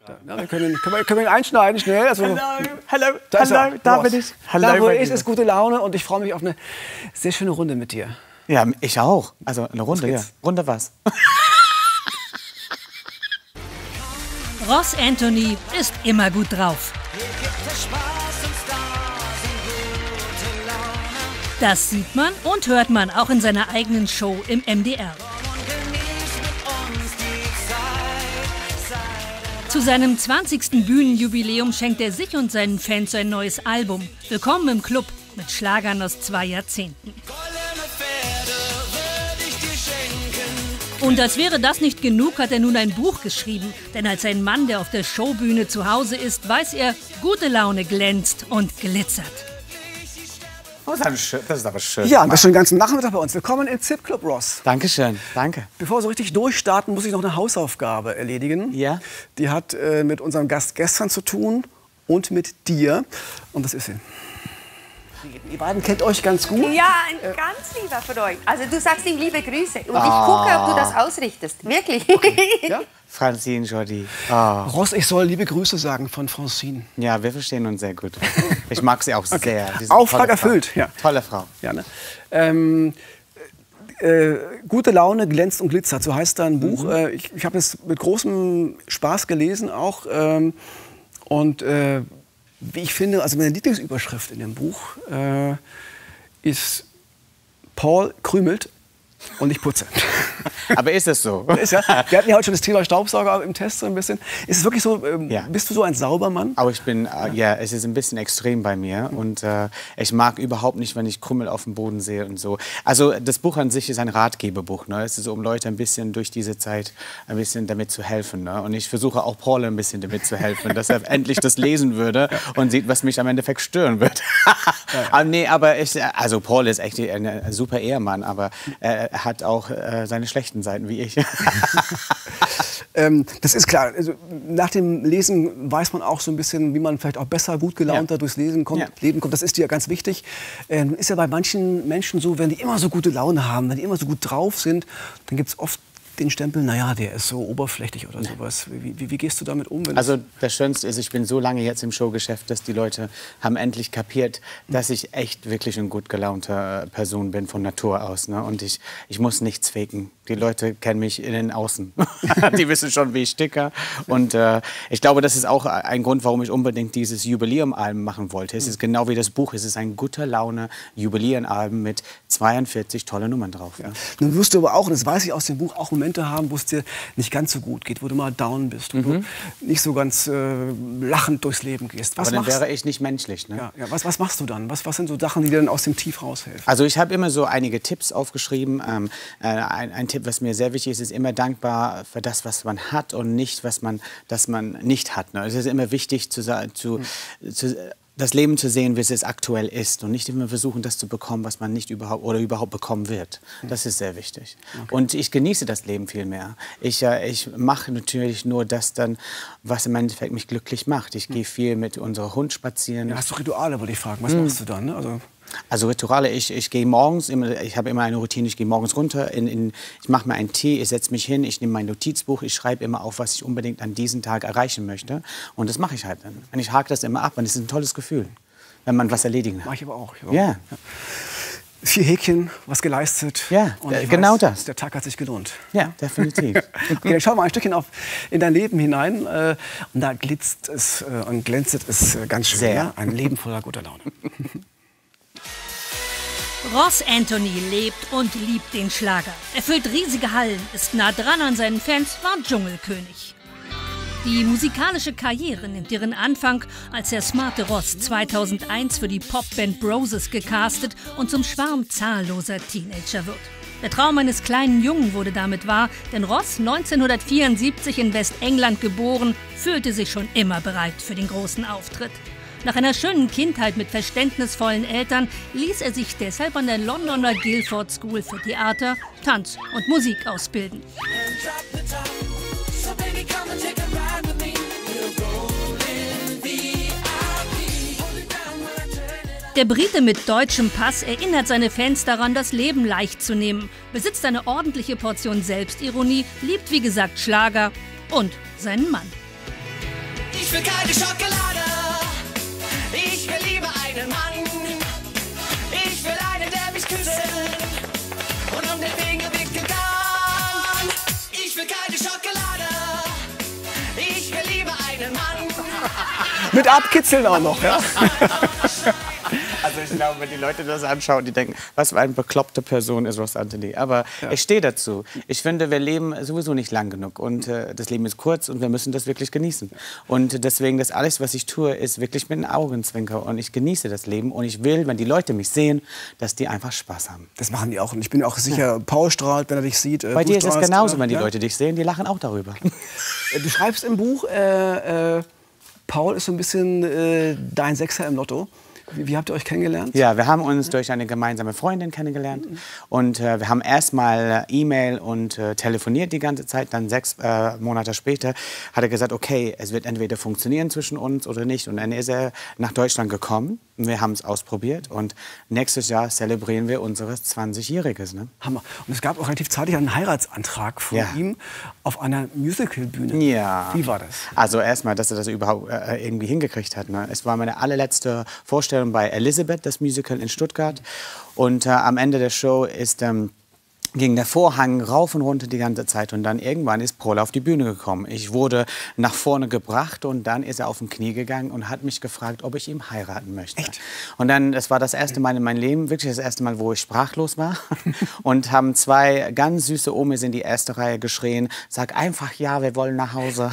Ja, können wir ihn einschneiden schnell? Also, Hallo, da bin ich. Hallo, da, wo er ist gute Laune und ich freue mich auf eine sehr schöne Runde mit dir. Ja, ich auch. Also eine Runde, ja. Runde was? Ross Anthony ist immer gut drauf. Das sieht man und hört man auch in seiner eigenen Show im MDR. Zu seinem 20. Bühnenjubiläum schenkt er sich und seinen Fans ein neues Album. Willkommen im Club mit Schlagern aus 2 Jahrzehnten. Und als wäre das nicht genug, hat er nun ein Buch geschrieben. Denn als ein Mann, der auf der Showbühne zu Hause ist, weiß er, gute Laune glänzt und glitzert. Oh, das ist aber schön. Ja, und das schon den ganzen Nachmittag bei uns. Willkommen im ZIP Club, Ross. Dankeschön, danke. Bevor wir so richtig durchstarten, muss ich noch eine Hausaufgabe erledigen. Ja? Die hat mit unserem Gast gestern zu tun und mit dir. Und das ist sie. Ihr beiden kennt euch ganz gut. Ja, ein ganz lieber von euch. Also du sagst ihm liebe Grüße. Und ich gucke, ob du das ausrichtest. Wirklich. Okay. Ja? Francine, Jordi. Oh. Ross, ich soll liebe Grüße sagen von Francine. Ja, wir verstehen uns sehr gut. Ich mag sie auch sehr. Auftrag erfüllt. Ja. Tolle Frau. Ja, ne? Gute Laune glänzt und glitzert, so heißt da ein Buch. Ich habe es mit großem Spaß gelesen auch. Wie ich finde, also meine Lieblingsüberschrift in dem Buch ist Paul krümelt und ich putze. Aber ist es so? Ist ja. Wir hatten ja heute schon das Thema Staubsauger im Test so ein bisschen. Ist es wirklich so, Ja. Bist du so ein Saubermann? Aber ich bin, ja, es ist ein bisschen extrem bei mir und ich mag überhaupt nicht, wenn ich Krümel auf dem Boden sehe und so. Also das Buch an sich ist ein Ratgeberbuch, ne? Es ist so, um Leute ein bisschen durch diese Zeit ein bisschen damit zu helfen, ne? Und ich versuche auch Paul ein bisschen damit zu helfen, dass er endlich das lesen würde und sieht, was mich am Endeffekt stören wird. Aber nee, also Paul ist echt ein super Ehemann, aber er hat auch seine schlechten Seiten wie ich. Das ist klar. Also, nach dem Lesen weiß man auch so ein bisschen, wie man vielleicht auch besser, gut gelaunter durchs Leben kommt. Das ist dir ganz wichtig. Ist ja bei manchen Menschen so, wenn die immer so gute Laune haben, wenn die immer so gut drauf sind, dann gibt es oft den Stempel, naja, der ist so oberflächlich oder sowas. Wie gehst du damit um? Also das Schönste ist, ich bin so lange jetzt im Showgeschäft, dass die Leute haben endlich kapiert, dass ich echt wirklich eine gut gelaunte Person bin von Natur aus. Ne? Und ich muss nichts faken. Die Leute kennen mich innen außen. Die wissen schon, wie ich ticke. Und ich glaube, das ist auch ein Grund, warum ich unbedingt dieses Jubiläum-Album machen wollte. Es ist genau wie das Buch. Es ist ein guter Laune Jubiläum-Album mit 42 tolle Nummern drauf. Ja. Nun wirst du aber auch, und das weiß ich aus dem Buch, auch Momente haben, wo es dir nicht ganz so gut geht, wo du mal down bist, wo du nicht so ganz lachend durchs Leben gehst. Aber dann wäre ich nicht menschlich. Ne? Ja, was machst du dann? Was sind so Sachen, die dir dann aus dem Tief raushelfen? Also ich habe immer so einige Tipps aufgeschrieben. Ein Tipp, was mir sehr wichtig ist, ist immer dankbar für das, was man hat und nicht, das man nicht hat. Ne? Es ist immer wichtig, das Leben zu sehen, wie es aktuell ist und nicht immer versuchen, das zu bekommen, was man nicht überhaupt bekommen wird. Das ist sehr wichtig. Okay. Und ich genieße das Leben viel mehr. Ich mache natürlich nur das dann, was im Endeffekt mich glücklich macht. Ich gehe viel mit unserem Hund spazieren. Ja, hast du Rituale, wollte ich fragen. Was machst du dann? Ne? Also Rituale, ich gehe morgens, ich habe immer eine Routine, ich gehe morgens runter, ich mache mir einen Tee, ich setze mich hin, ich nehme mein Notizbuch, ich schreibe immer auf, was ich unbedingt an diesem Tag erreichen möchte. Und das mache ich halt dann. Und ich hake das immer ab und es ist ein tolles Gefühl, wenn man was erledigen hat. Mach ich aber auch. Ja. 4 Häkchen, was geleistet. Ja, und genau das. Der Tag hat sich gelohnt. Ja, definitiv. Okay, dann schauen wir ein Stückchen in dein Leben hinein. Und da glitzt es und glänzt es ganz schön. Sehr. Ja? Ein Leben voller guter Laune. Ross Anthony lebt und liebt den Schlager. Er füllt riesige Hallen, ist nah dran an seinen Fans, war Dschungelkönig. Die musikalische Karriere nimmt ihren Anfang, als der smarte Ross 2001 für die Popband Broses gecastet und zum Schwarm zahlloser Teenager wird. Der Traum eines kleinen Jungen wurde damit wahr, denn Ross, 1974 in Westengland geboren, fühlte sich schon immer bereit für den großen Auftritt. Nach einer schönen Kindheit mit verständnisvollen Eltern ließ er sich deshalb an der Londoner Guildford School für Theater, Tanz und Musik ausbilden. Der Brite mit deutschem Pass erinnert seine Fans daran, das Leben leicht zu nehmen, besitzt eine ordentliche Portion Selbstironie, liebt wie gesagt Schlager und seinen Mann. Ich will keine Schokolade. Ich will lieber einen Mann. Ich will einen, der mich küsst und um den Finger wickeln kann. Ich will keine Schokolade. Ich will lieber einen Mann. Mit Abkitzeln auch noch, ja? Also ich glaube, wenn die Leute das anschauen, die denken, was für eine bekloppte Person ist Ross Anthony. Aber ich stehe dazu. Ich finde, wir leben sowieso nicht lang genug. Und das Leben ist kurz und wir müssen das wirklich genießen. Und deswegen, das alles, was ich tue, ist wirklich mit einem Augenzwinker. Und ich genieße das Leben. Und ich will, wenn die Leute mich sehen, dass die einfach Spaß haben. Das machen die auch. Und ich bin auch sicher, Paul strahlt, wenn er dich sieht. Bei dir ist es genauso, wenn die Leute dich sehen, die lachen auch darüber. Du schreibst im Buch, Paul ist so ein bisschen dein Sechser im Lotto. Wie habt ihr euch kennengelernt? Ja, wir haben uns durch eine gemeinsame Freundin kennengelernt. Und wir haben erstmal E-Mail und telefoniert die ganze Zeit. Dann 6 Monate später hat er gesagt, okay, es wird entweder funktionieren zwischen uns oder nicht. Und dann ist er nach Deutschland gekommen. Wir haben es ausprobiert. Und nächstes Jahr zelebrieren wir unseres 20-Jähriges. Ne? Hammer. Und es gab auch relativ zeitig einen Heiratsantrag von ihm auf einer Musicalbühne. Ja. Wie war das? Also erstmal, dass er das überhaupt irgendwie hingekriegt hat. Ne? Es war meine allerletzte Vorstellung bei Elizabeth, das Musical in Stuttgart. Und am Ende der Show ging der Vorhang rauf und runter die ganze Zeit. Und dann irgendwann ist Paul auf die Bühne gekommen. Ich wurde nach vorne gebracht und dann ist er auf den Knie gegangen und hat mich gefragt, ob ich ihn heiraten möchte. Echt? Und dann, das war das erste Mal in meinem Leben, wirklich das erste Mal, wo ich sprachlos war. Und haben 2 ganz süße Omis in die erste Reihe geschrien, sag einfach ja, wir wollen nach Hause.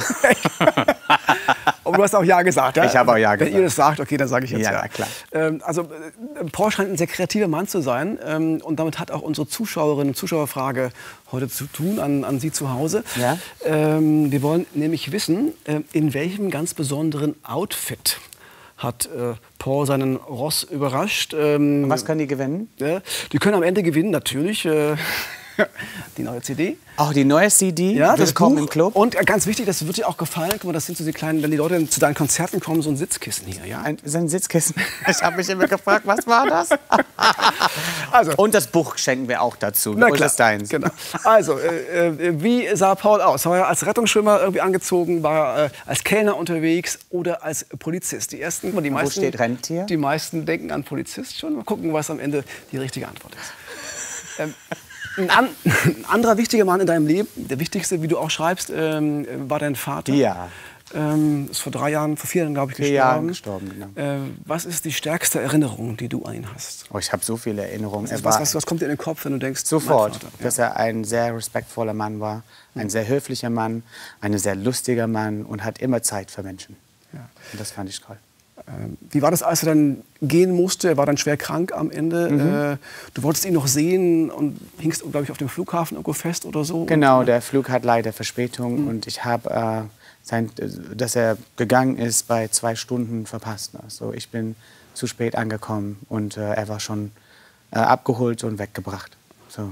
Und du hast auch Ja gesagt, ja? Ich habe auch Ja gesagt. Wenn ihr das sagt, okay, dann sage ich jetzt Ja. Ja, klar. Also Paul scheint ein sehr kreativer Mann zu sein. Und damit hat auch unsere Zuschauerinnen und Zuschauerfrage heute zu tun, an Sie zu Hause. Ja? Wir wollen nämlich wissen, in welchem ganz besonderen Outfit hat Paul seinen Ross überrascht. Was können die gewinnen? Die können am Ende gewinnen, natürlich. Die neue CD. Auch die neue CD, ja, das Willkommen Buch. im Club. Und ganz wichtig, das wird dir auch gefallen. Guck mal, das sind so die kleinen, wenn die Leute zu deinen Konzerten kommen, so ein Sitzkissen hier. Ja? So ein Sitzkissen. Ich habe mich immer gefragt, was war das? Also, und das Buch schenken wir auch dazu. na Und klar, das deins. genau. Also, wie sah Paul aus? War er als Rettungsschwimmer irgendwie angezogen? War er als Kellner unterwegs oder als Polizist? Die ersten, die meisten, Wo steht Rentier? Die meisten denken an Polizist schon. Mal gucken, was am Ende die richtige Antwort ist. Ein anderer wichtiger Mann in deinem Leben, der wichtigste, wie du auch schreibst, war dein Vater. Ja. Ist vor 3 Jahren, vor 4 Jahren, glaube ich, 4 Jahren gestorben, genau. Was ist die stärkste Erinnerung, die du an ihn hast? Oh, ich habe so viele Erinnerungen. Was kommt dir in den Kopf, wenn du denkst, sofort, mein Vater? Ja. dass er ein sehr respektvoller Mann war, ein sehr höflicher Mann, ein sehr lustiger Mann und hat immer Zeit für Menschen. Ja. Und das fand ich toll. Wie war das, als er dann gehen musste? Er war dann schwer krank am Ende. Du wolltest ihn noch sehen und hingst, glaube ich, auf dem Flughafen irgendwo fest oder so. Genau, der Flug hat leider Verspätung und ich habe, dass er gegangen ist, bei 2 Stunden verpasst. Also ich bin zu spät angekommen und er war schon abgeholt und weggebracht. So.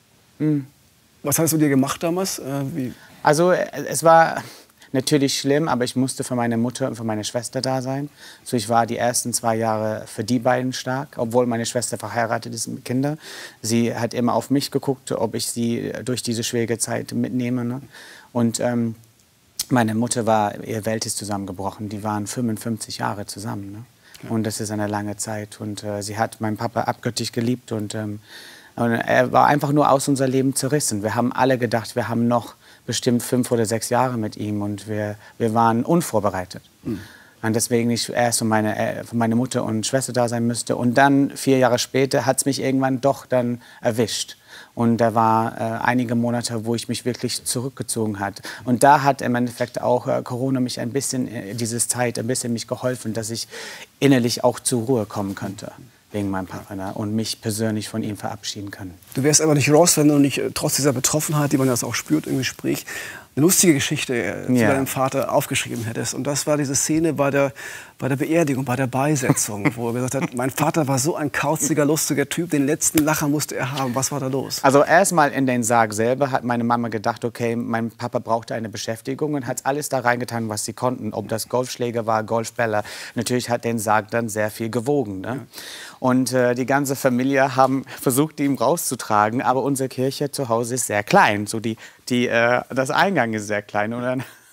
Was hast du dir gemacht damals? Also es war natürlich schlimm, aber ich musste für meine Mutter und für meine Schwester da sein. So, ich war die ersten 2 Jahre für die beiden stark, obwohl meine Schwester verheiratet ist mit Kindern. Sie hat immer auf mich geguckt, ob ich sie durch diese schwierige Zeit mitnehme. Ne? Und meine Mutter ihre Welt ist zusammengebrochen. Die waren 55 Jahre zusammen. Ne? Ja. Und das ist eine lange Zeit. Und sie hat meinen Papa abgöttisch geliebt. Und er war einfach nur aus unser Leben zerrissen. Wir haben alle gedacht, wir haben noch bestimmt 5 oder 6 Jahre mit ihm und wir waren unvorbereitet. Und deswegen ich erst für meine Mutter und Schwester da sein müsste. Und dann 4 Jahre später hat es mich irgendwann doch dann erwischt. Und da war einige Monate, wo ich mich wirklich zurückgezogen hat. Und da hat im Endeffekt auch Corona mich ein bisschen, diese Zeit ein bisschen mich geholfen, dass ich innerlich auch zur Ruhe kommen könnte. Wegen meinem Partner und mich persönlich von ihm verabschieden kann. Du wärst aber nicht Ross, wenn du nicht trotz dieser Betroffenheit, die man das auch spürt im Gespräch, eine lustige Geschichte zu deinem Vater aufgeschrieben hättest. Und das war diese Szene bei der Beerdigung, bei der Beisetzung, wo er gesagt hat, mein Vater war so ein kauziger, lustiger Typ, den letzten Lacher musste er haben. Was war da los? Also erstmal in den Sarg selber hat meine Mama gedacht, okay, mein Papa brauchte eine Beschäftigung und hat alles da reingetan, was sie konnten. Ob das Golfschläger war, Golfbälle. Natürlich hat den Sarg dann sehr viel gewogen. Ne? Ja. Und die ganze Familie haben versucht, ihn rauszutragen, aber unsere Kirche zu Hause ist sehr klein. So das Eingang ist sehr klein. Und dann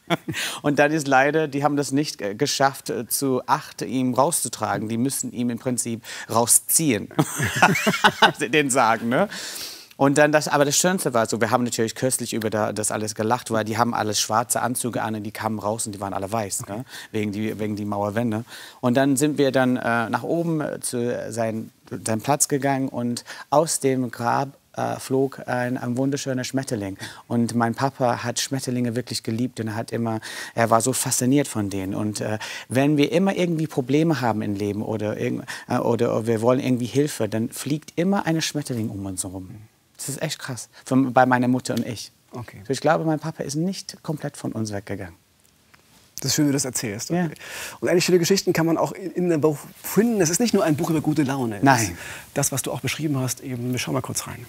Und dann ist leider, die haben das nicht geschafft, zu 8 ihm rauszutragen. Die müssen ihm im Prinzip rausziehen, den Sagen, ne? Und dann aber das Schönste war so, wir haben natürlich köstlich über das alles gelacht, weil die haben alles schwarze Anzüge an und die kamen raus und die waren alle weiß, ne? wegen die Mauerwände. Und dann sind wir dann nach oben zu seinem Platz gegangen und aus dem Grab flog ein wunderschöner Schmetterling. Und mein Papa hat Schmetterlinge wirklich geliebt und er war so fasziniert von denen. Und wenn wir immer irgendwie Probleme haben im Leben oder wir wollen irgendwie Hilfe, dann fliegt immer ein Schmetterling um uns herum. Das ist echt krass, bei meiner Mutter und ich. Okay. Ich glaube, mein Papa ist nicht komplett von uns weggegangen. Das ist schön, wie du das erzählst. Okay. Ja. Und eigentlich schöne Geschichten kann man auch in einem Buch finden. Es ist nicht nur ein Buch über gute Laune. Nein. Das, was du auch beschrieben hast, eben, wir schauen mal kurz rein.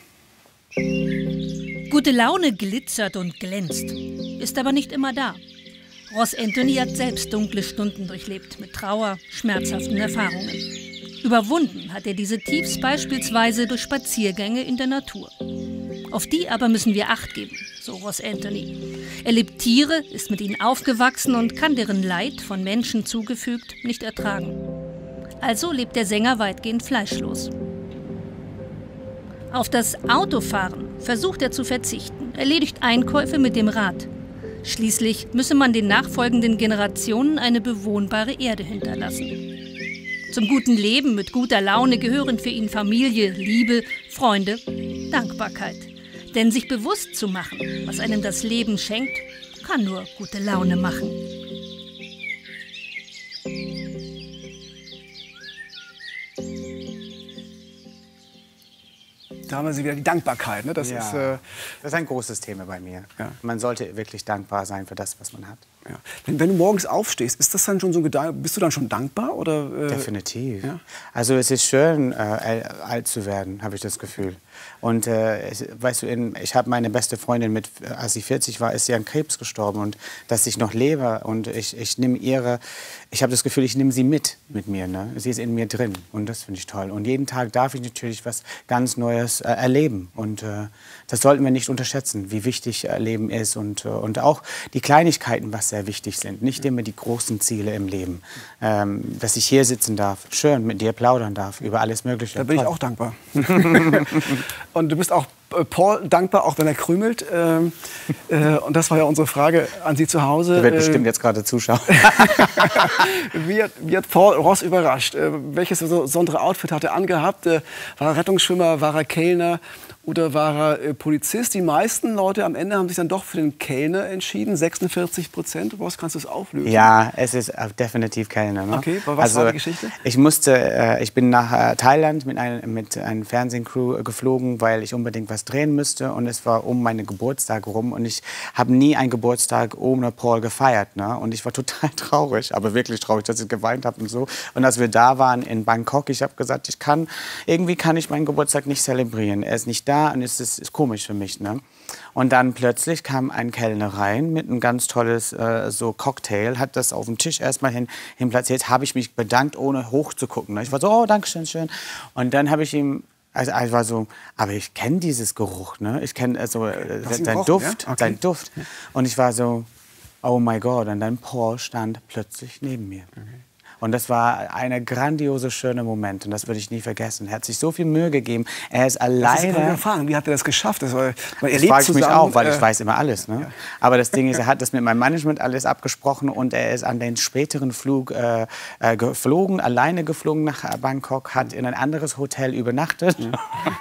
Gute Laune glitzert und glänzt, ist aber nicht immer da. Ross Anthony hat selbst dunkle Stunden durchlebt, mit Trauer, schmerzhaften Erfahrungen. Überwunden hat er diese Tiefs beispielsweise durch Spaziergänge in der Natur. Auf die aber müssen wir Acht geben, so Ross Anthony. Er liebt Tiere, ist mit ihnen aufgewachsen und kann deren Leid, von Menschen zugefügt, nicht ertragen. Also lebt der Sänger weitgehend fleischlos. Auf das Autofahren versucht er zu verzichten, erledigt Einkäufe mit dem Rad. Schließlich müsse man den nachfolgenden Generationen eine bewohnbare Erde hinterlassen. Zum guten Leben mit guter Laune gehören für ihn Familie, Liebe, Freunde, Dankbarkeit. Denn sich bewusst zu machen, was einem das Leben schenkt, kann nur gute Laune machen. Da haben wir sie wieder, die Dankbarkeit. Ne? Das ist ein großes Thema bei mir. Ja. Man sollte wirklich dankbar sein für das, was man hat. Ja. Wenn du morgens aufstehst, ist das dann schon so ein Gedanke, bist du dann schon dankbar? Oder, Definitiv. Ja? Also es ist schön, alt zu werden, habe ich das Gefühl. Und weißt du, ich habe meine beste Freundin, als sie 40 war, ist sie an Krebs gestorben. Und dass ich noch lebe und ich habe das Gefühl, ich nehme sie mit mir. Ne? Sie ist in mir drin und das finde ich toll. Und jeden Tag darf ich natürlich was ganz Neues erleben. Und das sollten wir nicht unterschätzen, wie wichtig Leben ist und auch die Kleinigkeiten, was sehr wichtig sind. Nicht immer die großen Ziele im Leben. Dass ich hier sitzen darf, schön mit dir plaudern darf über alles Mögliche. Da bin ich auch dankbar. Und du bist auch Paul dankbar, auch wenn er krümelt. Und das war ja unsere Frage an Sie zu Hause. Der wird bestimmt jetzt gerade zuschauen. Wie hat Paul Ross überrascht? Welches besondere Outfit hat er angehabt? War er Rettungsschwimmer, war er Kellner oder war er Polizist? Die meisten Leute am Ende haben sich dann doch für den Kellner entschieden. 46%. Ross, kannst du es auflösen? Ja, es ist definitiv Kellner. Ne? Okay, was war die Geschichte? Ich bin nach Thailand mit einer Fernsehcrew geflogen, weil ich unbedingt was drehen müsste. Und es war um meinen Geburtstag rum. Und ich habe nie einen Geburtstag ohne Paul gefeiert. Ne? Und ich war total traurig, aber wirklich traurig, dass ich geweint habe und so. Und als wir da waren in Bangkok, ich habe gesagt, irgendwie kann ich meinen Geburtstag nicht zelebrieren. Er ist nicht da und es ist komisch für mich. Ne? Und dann plötzlich kam ein Kellner rein mit einem ganz tolles so Cocktail, hat das auf dem Tisch erstmal hin platziert, habe ich mich bedankt, ohne hochzugucken. Ne? Ich war so, oh, danke schön, schön. Und dann habe ich ihm ich war so, aber ich kenne dieses Geruch, ne? Ich kenne seinen Duft, ja? Okay. seinen Duft. Und ich war so, oh mein Gott. Und dann Paul stand plötzlich neben mir. Okay. Und das war ein grandiose, schöner Moment. Und das würde ich nie vergessen. Er hat sich so viel Mühe gegeben. Er ist alleine. Erfahren. Wie hat er das geschafft? Das frage ich mich auch, weil ich weiß immer alles. Ne? Ja. Aber das Ding ist, er hat das mit meinem Management alles abgesprochen. Und er ist an den späteren Flug geflogen, alleine geflogen nach Bangkok, hat in ein anderes Hotel übernachtet. Ja.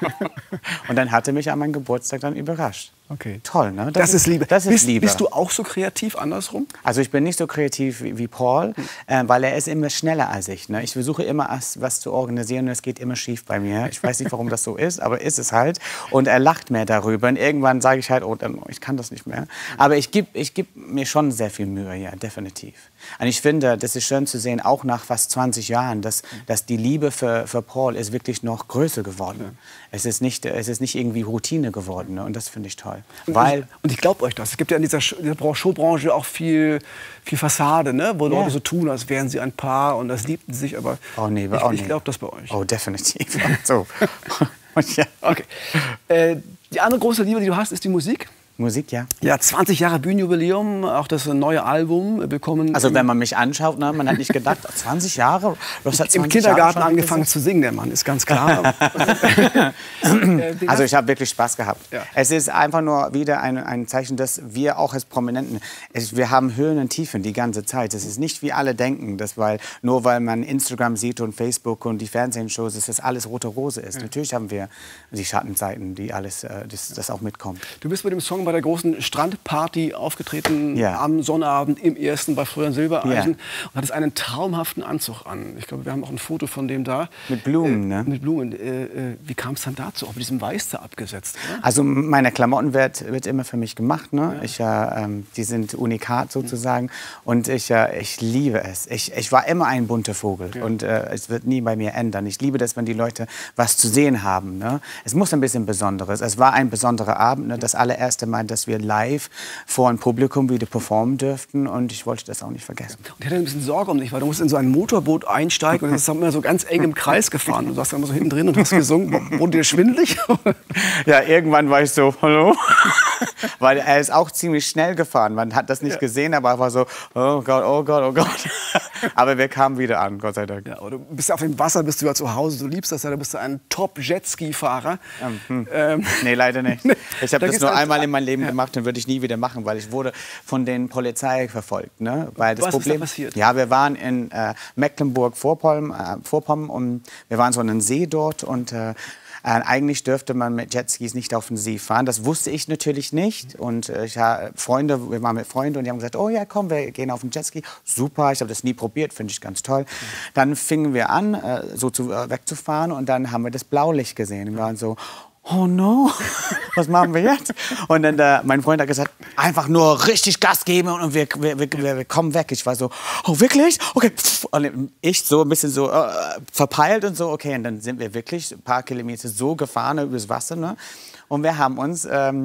Und dann hat er mich an meinem Geburtstag dann überrascht. Okay. Toll, ne? Das ist Liebe. Liebe. Bist du auch so kreativ andersrum? Also ich bin nicht so kreativ wie Paul, weil er ist immer schneller als ich. Ne? Ich versuche immer, was zu organisieren und es geht immer schief bei mir. Ich weiß nicht, warum das so ist, aber ist es halt. Und er lacht mehr darüber. Und irgendwann sage ich halt, oh, ich kann das nicht mehr. Aber ich geb mir schon sehr viel Mühe, ja, definitiv. Und ich finde, das ist schön zu sehen, auch nach fast 20 Jahren, dass die Liebe für Paul ist wirklich noch größer geworden. Ja. Es ist nicht irgendwie Routine geworden. Ne? Und das finde ich toll. Und ich glaube euch das. Es gibt ja in dieser Showbranche auch viel Fassade, ne? Wo Leute so tun, als wären sie ein Paar und das liebten sich. Aber ich glaube das bei euch. Oh, definitiv. So. Ja. Okay. Die andere große Liebe, die du hast, ist die Musik. Musik, ja. Ja, 20 Jahre Bühnenjubiläum, auch das neue Album. Willkommen. Also wenn man mich anschaut, ne, man hat nicht gedacht, 20 Jahre? Im Kindergarten Jahre angefangen zu singen, der Mann, ist ganz klar. Also ich habe wirklich Spaß gehabt. Ja. Es ist einfach nur wieder ein Zeichen, dass wir auch als Prominenten, wir haben Höhen und Tiefen die ganze Zeit. Es ist nicht wie alle denken, dass nur weil man Instagram sieht und Facebook und die Fernsehshows, dass das alles rote Rose ist. Ja. Natürlich haben wir die Schattenzeiten, die alles, das auch mitkommt. Du bist mit dem Song bei der großen Strandparty aufgetreten, ja. am Sonnabend im ersten bei Florian Silbereisen, ja. und hattest einen traumhaften Anzug an. Ich glaube, wir haben auch ein Foto von dem da. Mit Blumen, ne? Mit Blumen. Wie kam es dann dazu? Auch mit diesem Weiß da abgesetzt, oder? Also meine Klamotten wird immer für mich gemacht, ne? Ja. Die sind unikat sozusagen, und ich liebe es. Ich war immer ein bunter Vogel, ja. Und es wird nie bei mir ändern. Ich liebe das, wenn die Leute was zu sehen haben, ne? Es muss ein bisschen Besonderes. Es war ein besonderer Abend, ne? Das allererste Mal, dass wir live vor einem Publikum wieder performen dürften, und ich wollte das auch nicht vergessen. Und ich hatte ein bisschen Sorge um dich, weil du musst in so ein Motorboot einsteigen und das haben wir so ganz eng im Kreis gefahren. Du saßt da immer so hinten drin und hast gesungen. Wurde dir schwindelig? Ja, irgendwann war ich so, hallo? Weil er ist auch ziemlich schnell gefahren. Man hat das nicht gesehen, aber er war so, oh Gott, oh Gott, oh Gott. Aber wir kamen wieder an, Gott sei Dank. Ja, aber du bist auf dem Wasser, bist du ja zu Hause, du liebst das ja, du bist ja ein Top-Jetski-Fahrer. Nee, leider nicht. Ich habe das nur einmal in meinem Leben gemacht und würde ich nie wieder machen, weil ich wurde von den Polizei verfolgt. Ne? Weil das Was Problem, ist da passiert? Ja, wir waren in Mecklenburg-Vorpommern und wir waren so an einem See dort, und eigentlich dürfte man mit Jetskis nicht auf den See fahren. Das wusste ich natürlich nicht. Und wir waren mit Freunden, und die haben gesagt, oh ja, komm, wir gehen auf den Jetski. Super, ich habe das nie probiert, finde ich ganz toll. Dann fingen wir an, wegzufahren, und dann haben wir das Blaulicht gesehen. Und wir waren so, oh no, was machen wir jetzt? Und dann mein Freund hat gesagt, einfach nur richtig Gas geben und wir kommen weg. Ich war so, oh wirklich? Okay. Und ich so ein bisschen so verpeilt und so, okay. Und dann sind wir wirklich ein paar Kilometer so gefahren übers Wasser, ne? Und wir haben uns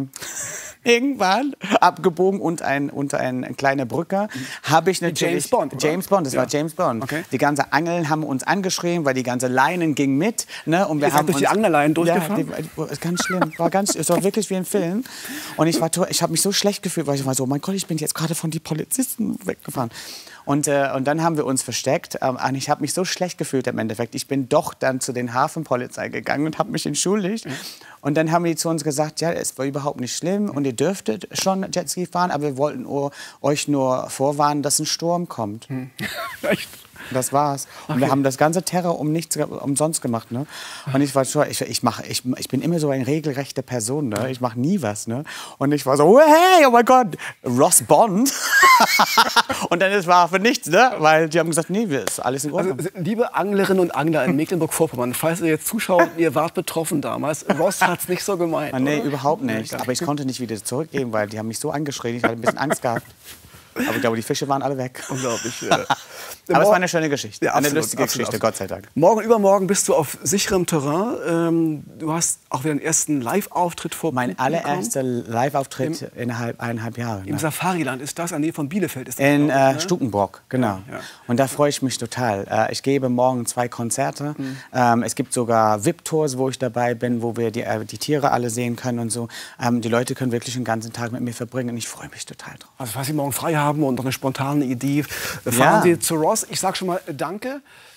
irgendwann abgebogen unter eine kleine Brücke. Habe ich natürlich James Bond, oder? James Bond, das war James Bond. Okay. Die ganze Angeln haben uns angeschrien, weil die ganze Leinen ging mit, ne? Und wir haben durch die Anglerleinen durchgefahren? Ja, ganz schlimm. Es war wirklich wie ein Film. Und ich habe mich so schlecht gefühlt, weil ich war so, mein Gott, ich bin jetzt gerade von den Polizisten weggefahren. Und dann haben wir uns versteckt. Und ich habe mich so schlecht gefühlt im Endeffekt. Ich bin doch dann zu den Hafenpolizei gegangen und habe mich entschuldigt. Und dann haben die zu uns gesagt, ja, es war überhaupt nicht schlimm und ihr dürftet schon Jetski fahren, aber wir wollten euch nur vorwarnen, dass ein Sturm kommt. Echt? Das war's. Und wir haben das ganze Terror umsonst gemacht. Ne? Und ich war schon, ich bin immer so eine regelrechte Person. Ne? Ich mache nie was. Ne? Und ich war so, oh, hey, oh mein Gott, Ross Bond. Und dann war für nichts, ne? Weil die haben gesagt, nee, ist alles in Ordnung. Also, liebe Anglerinnen und Angler in Mecklenburg-Vorpommern, falls ihr jetzt zuschaut, ihr wart betroffen damals, Ross hat's nicht so gemeint. Nee, oder? überhaupt nicht. Aber ich konnte nicht wieder zurückgehen, weil die haben mich so angeschrien. Ich hatte ein bisschen Angst gehabt. Aber ich glaube, die Fische waren alle weg. Unglaublich. Aber es war eine schöne Geschichte. Ja, eine absolut, lustige Geschichte, absolut. Gott sei Dank. Morgen, übermorgen bist du auf sicherem Terrain. Du hast auch wieder den ersten Live-Auftritt vor Mein Publikum. allererster Live-Auftritt innerhalb 1,5 Jahre. Im Safariland ist das, in der Nähe von Bielefeld. Ist das, In glaub ich, ne? Stukenbrock, genau. Ja. Und da freue ich mich total. Ich gebe morgen 2 Konzerte. Es gibt sogar VIP-Tours, wo ich dabei bin, wo wir die Tiere alle sehen können und so. Die Leute können wirklich den ganzen Tag mit mir verbringen und ich freue mich total drauf. Also falls Sie morgen frei haben und noch eine spontane Idee, fahren Sie zu Ross. Ich sage schon mal Danke.